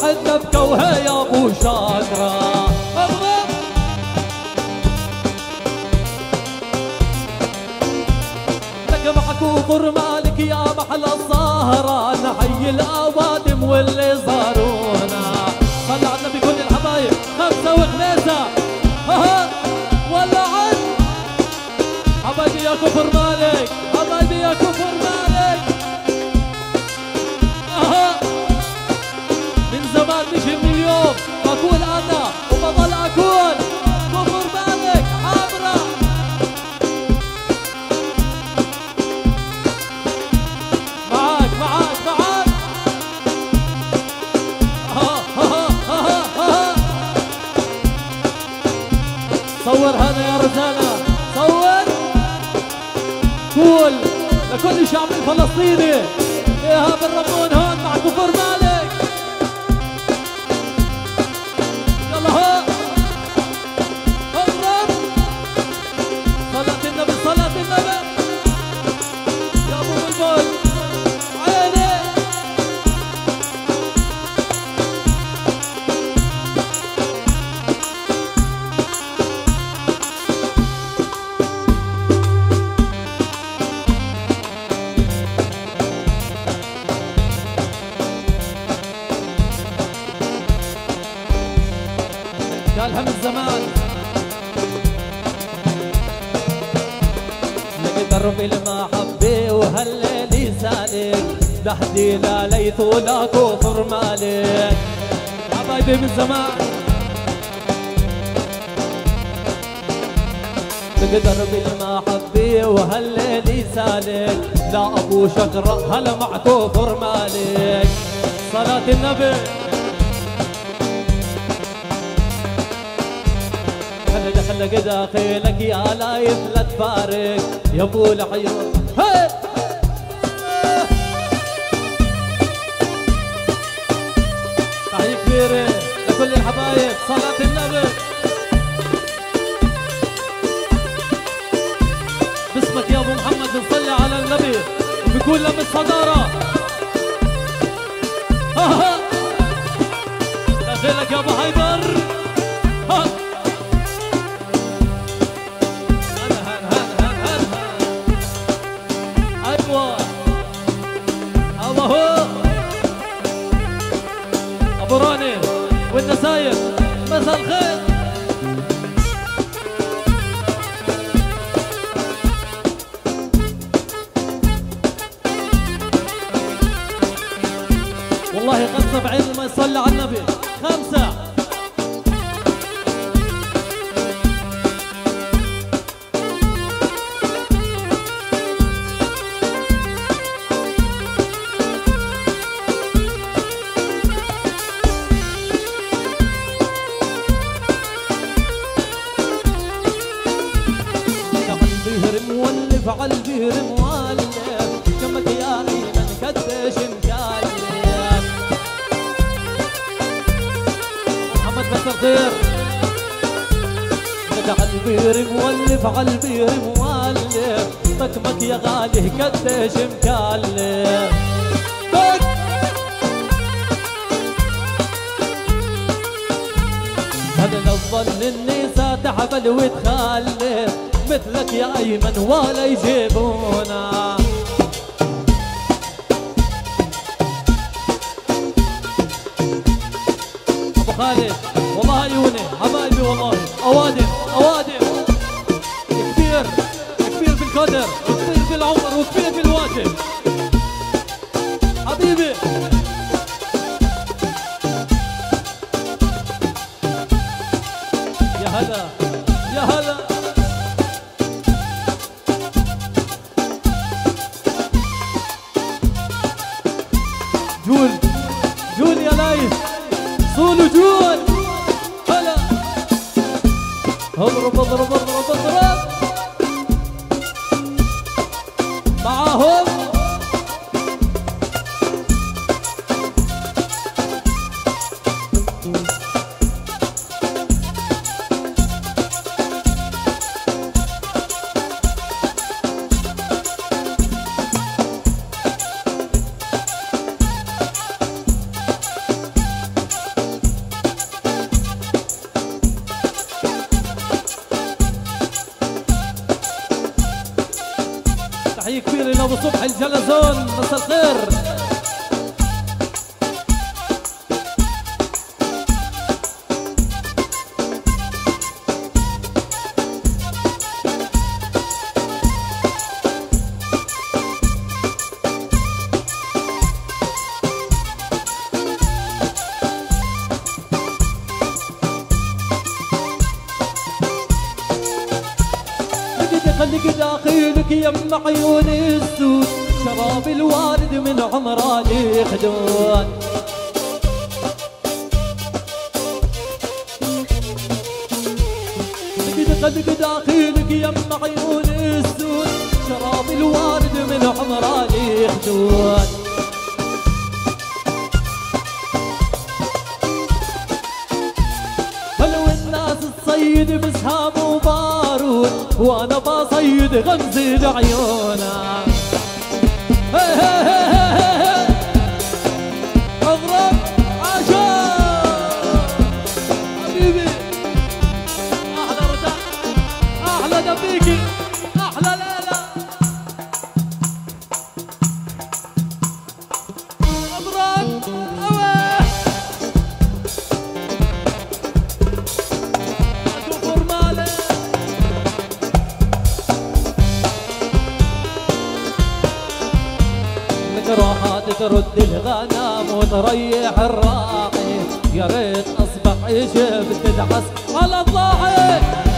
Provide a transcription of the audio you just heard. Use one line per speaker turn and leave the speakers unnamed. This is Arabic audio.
واحد نبكوها يا ابو شاكرة. اضرب لك معكوفر مالك يا محلى الزهرة، نحيي الاوادم واللي زارونا. صلى على النبي كل الحبايب، خمسة وخميسة ولعت حبايبي يا كفر مالك، حبايبي يا كفر مالك. من زمان مش من اليوم، بقول انا وبضل اقول كفر مالك حاضرة. معاك معاك معاك. صور هذا يا رجالة، صور. قول لكل شعب الفلسطيني ايهاب الرمون هون مع كفر مالك. يلا ها اضرب. صلاة النبي صلاة النبي يا ابو بلبل عيني. قالها من زمان، لقيت دربي المحبة وهالليل سالك، لحدي لا ليث ولا كفر مالك. حبايبي من زمان لقيت دربي المحبة وهالليل سالك، لا ابو شكرة هلا مع كفر مالك. صلاة النبي دخلك داخلك يا لايف لا تفارق يا ابو العيون. هي تحية كبيرة لكل الحبايب. صلاة النبي باسمك يا ابو محمد بنصلي على النبي وبكون لم الصدارة. داخلك يا ابو حيدر. ابو راني والنسايب مساء الخير. والله 5 بعين ما يصلي على النبي 5. مولف على البير مولف، كمك يا ايمن قديش مكلف. محمد بس خير لك على البير مولف على البير مولف، مكمك يا غالي قديش مكلف. هذا لو ظن النساء تحبل وتخلف، مثلك يا ايمن ولا يجيبونا. ابو خالد والله عيوني حبايبي والله اوادم اوادم. كبير كبير بالقدر وكبير بالعمر وكبير بالواجب حبيبي. يا هلا يا هلا. جول جول يا لايف صولوا جول. هلا اضرب اضرب اضرب اضرب معاهم. ابو صبحي الجلزون، مساء الخير. خليك داخلك يم عيون السود، شراب الوالد من عمراني خدود. خليك داخلك يم عيون السود، شراب الوالد من عمراني خدود. فلو الناس تصيد بسهام وبارود، وانا بصيد غمزة بعيونها. اضرب عشان حبيبي، احلى رجال، احلى دبيكي، احلى ليلة. اضرب اوه روحات ترد الغنم وتريح الراعي، يا ريت اصبح شفت تدعس على الضاحي.